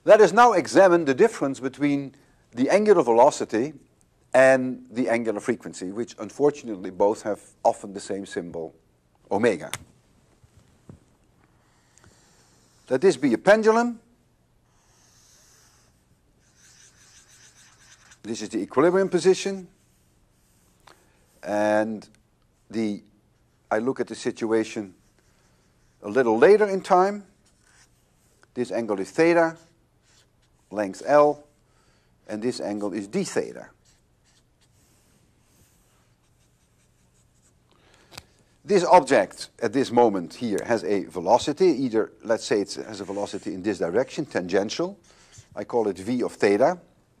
Let us now examine the difference between the angular velocity and the angular frequency, which unfortunately both have often the same symbol, omega. Let this be a pendulum. This is the equilibrium position. And I look at the situation a little later in time. This angle is theta, length L, and this angle is d theta. This object at this moment here has a velocity, either, let's say it has a velocity in this direction, tangential. I call it v of theta.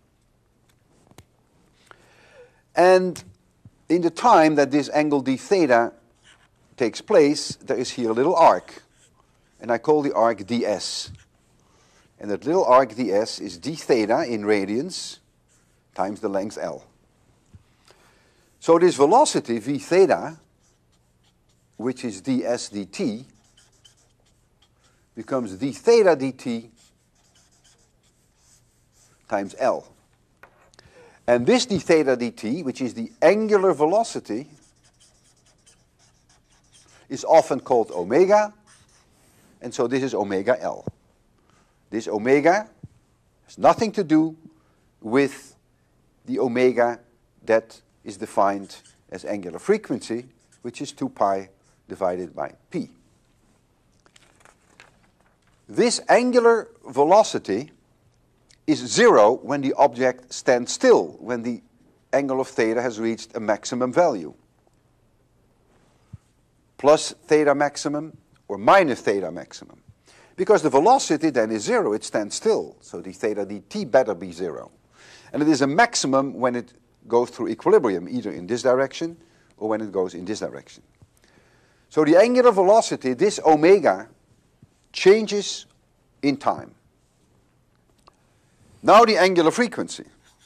And in the time that this angle d theta takes place, there is here a little arc. And I call the arc ds. And that little arc ds is d theta in radians times the length L. So this velocity v theta, which is ds dt, becomes d theta dt times L. And this d theta dt, which is the angular velocity, is often called omega, and so this is omega L. This omega has nothing to do with the omega that is defined as angular frequency, which is 2 pi divided by p. This angular velocity is 0 when the object stands still, when the angle of theta has reached a maximum value. Plus theta maximum or minus theta maximum. Because the velocity then is 0, it stands still. So the theta dt better be 0. And it is a maximum when it goes through equilibrium, either in this direction or when it goes in this direction. So the angular velocity, this omega, changes in time. Now the angular frequency.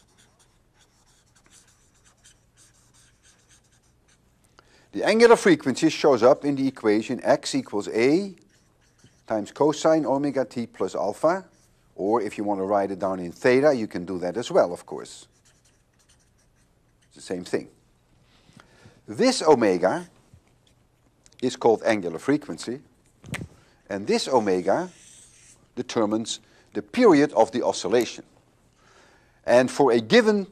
The angular frequency shows up in the equation x equals a times cosine omega t plus alpha. Or if you want to write it down in theta, you can do that as well, of course. It's the same thing. This omega is called angular frequency. And this omega determines the period of the oscillation. And for a given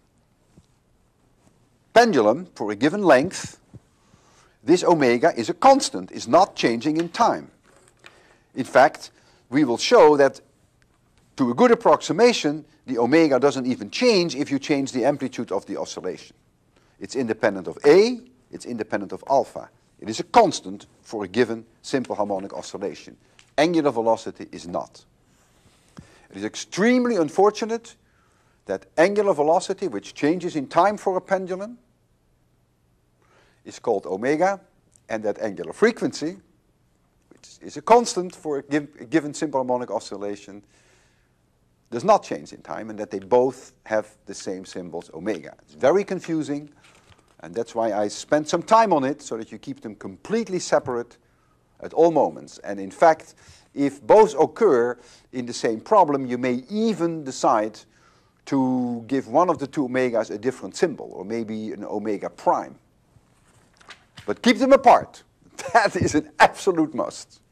pendulum, for a given length, this omega is a constant, is not changing in time. In fact, we will show that to a good approximation, the omega doesn't even change if you change the amplitude of the oscillation. It's independent of A, it's independent of alpha. It is a constant for a given simple harmonic oscillation. Angular velocity is not. It is extremely unfortunate that angular velocity, which changes in time for a pendulum, is called omega, and that angular frequency, which is a constant for a given simple harmonic oscillation, does not change in time, and that they both have the same symbols, omega. It's very confusing, and that's why I spent some time on it, so that you keep them completely separate at all moments. And in fact, if both occur in the same problem, you may even decide to give one of the two omegas a different symbol, or maybe an omega prime. But keep them apart. That is an absolute must.